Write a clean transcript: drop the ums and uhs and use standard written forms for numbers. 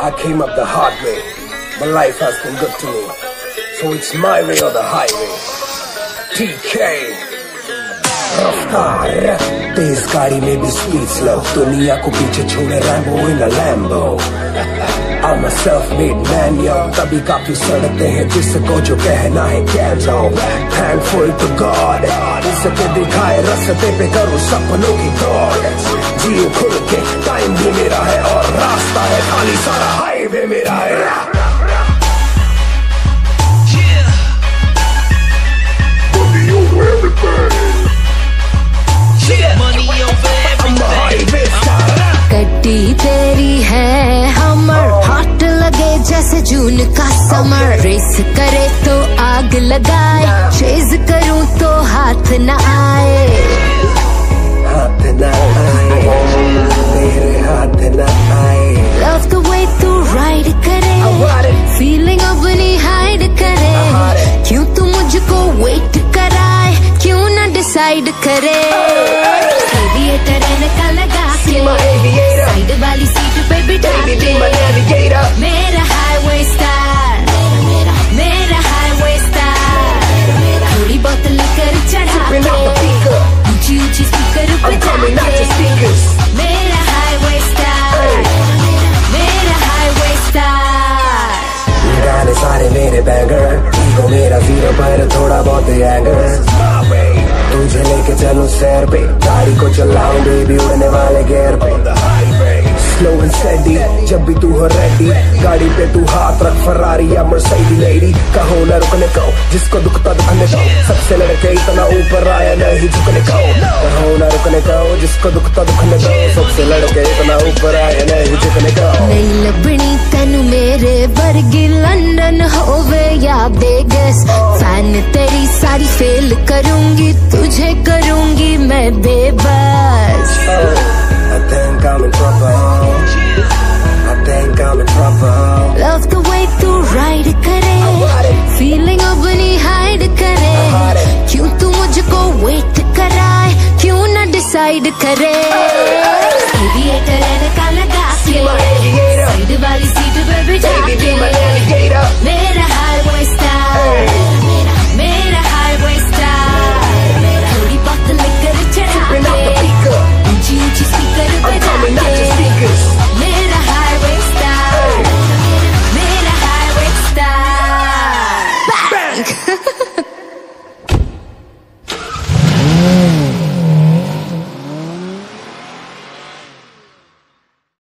I came up the hard way, but life has been good to me. So it's my way or the highway. TK रफ्तार तेज गाड़ी में भी speed slow, दुनिया को पीछे छोड़े Rambo in a Lambo. I'm a self-made man, yo, तभी काफी सड़ते हैं जिसको जो कहना है कह लो। Thankful to God, इसके दिखाए रास्ते पे करो सपनों की दौड़। जियो खुल के, टाइम भी मेरा है और रास्ता है खाली, सारा हाईवे मेरा है। गड्डी तेरी है हमर, हॉट लगे जैसे जून का समर। रेस करे तो आग लगाए, चेज करूं तो हाथ न आए। हाथ न आए, मेरे हाथ न आए। Love the way तू राइड करे, फीलिंग अपनी हाइड करे। क्यों तू मुझको वेट कराए, क्यों ना डिसाइड करे। एविएटर का लगा के, साइड वाली सीट पे बिठा के। मेरा हाईवे स्टार, मेरा हाईवे स्टार। थोड़ी बोतल कर चढ़ा के, ऊंची ऊंची स्पीकर पे जाके। मेरा हाईवे स्टार, मेरा हाईवे स्टार। गाने सारे मेरे बैंगर, ईगो मेरा जीरो पर थोड़ा बहुत एंगर। तुझे लेके चलूं सैर पे, गाड़ी को चलाऊं बेबी उड़ने वाले गेयर पे। स्लो एंड स्टेडी जब भी तू हो रेडी, गाड़ी पे तू हाथ रख, फरारी या मर्सिडीज लेडी। कहो न रुकने को, जिसको दुखता दुखने दो, सबसे लड़के इतना ऊपर आया नहीं झुकने को। कहो न रुकने को, जिसको दुखता दुखने दो, सबसे लड़के इतना ऊपर आया नहीं झुकने को। नहीं लबनी तेनू मेरे वर्गी, लंदन होवे या वेगस। फैन तेरी सारी फेल करूंगी, तुझे करूंगी मैं बेबस। I think I'm in trouble, I think I'm in trouble। Love the way तू राइड करे, फीलिंग अपनी हाइड करे। क्यों तू मुझको वेट कराए, क्यों ना डिसाइड करे।